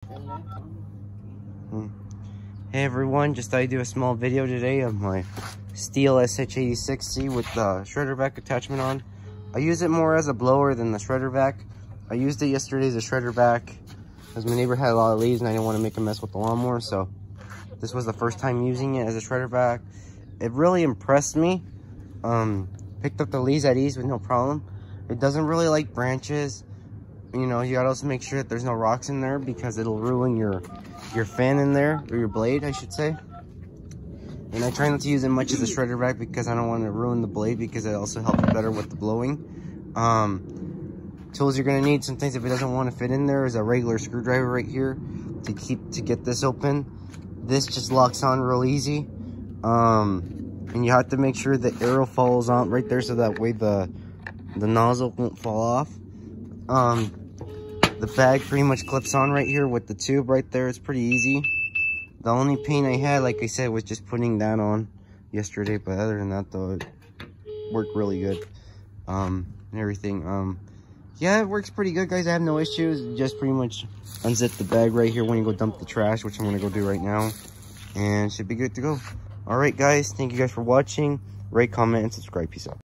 Hey everyone, just thought I'd do a small video today of my Stihl SH86C with the shredder vac attachment on. I use it more as a blower than the shredder vac. I used it yesterday as a shredder vac because my neighbor had a lot of leaves and I didn't want to make a mess with the lawnmower, so this was the first time using it as a shredder vac. It really impressed me. Picked up the leaves at ease with no problem. It doesn't really like branches. You know, you gotta also make sure that there's no rocks in there because it'll ruin your fan in there, or your blade, I should say. And I try not to use it much as a shredder vac because I don't want to ruin the blade, because it also helps better with the blowing. Tools you're gonna need sometimes if it doesn't want to fit in there is a regular screwdriver right here to get this open. This just locks on real easy. And you have to make sure the arrow falls on right there so that way the nozzle won't fall off. The bag pretty much clips on right here with the tube right there. It's pretty easy. The only pain I had, like I said, was just putting that on yesterday, but other than that though, it worked really good. And everything. Yeah, it works pretty good, guys. I have no issues. Just pretty much unzip the bag right here when you go dump the trash, which I'm gonna go do right now, and should be good to go. All right, guys, thank you guys for watching. Rate, comment, and subscribe. Peace out.